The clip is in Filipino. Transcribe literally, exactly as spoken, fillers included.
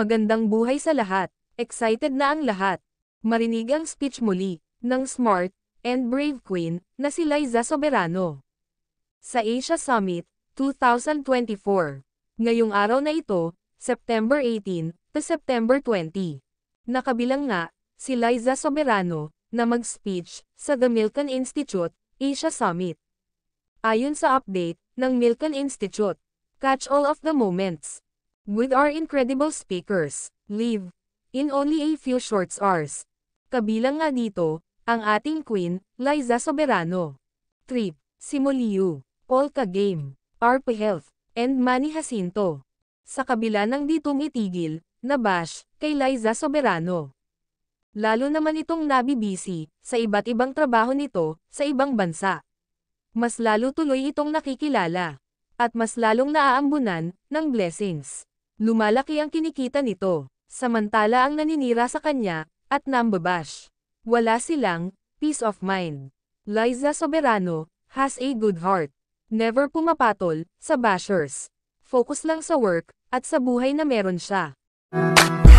Magandang buhay sa lahat. Excited na ang lahat. Marinig ang speech muli ng smart and brave queen na si Liza Soberano sa Asia Summit twenty twenty-four. Ngayong araw na ito, September eighteen to September twentieth. Nakabilang nga si Liza Soberano na mag-speech sa The Milken Institute Asia Summit. Ayon sa update ng Milken Institute, catch all of the moments with our incredible speakers, live in only a few short hours. Kabilang nga dito, ang ating Queen, Liza Soberano, Trip, Simuliu, Polka Game, R P Health, and Manny Jacinto. Sa kabila ng di tumitigil na bash kay Liza Soberano. Lalo naman itong nabibisi sa iba't ibang trabaho nito sa ibang bansa. Mas lalo tuloy itong nakikilala at mas lalong naaambunan ng blessings. Lumalaki ang kinikita nito, samantala ang naninira sa kanya, at nambabash. Wala silang peace of mind. Liza Soberano has a good heart. Never pumapatol sa bashers. Focus lang sa work, at sa buhay na meron siya.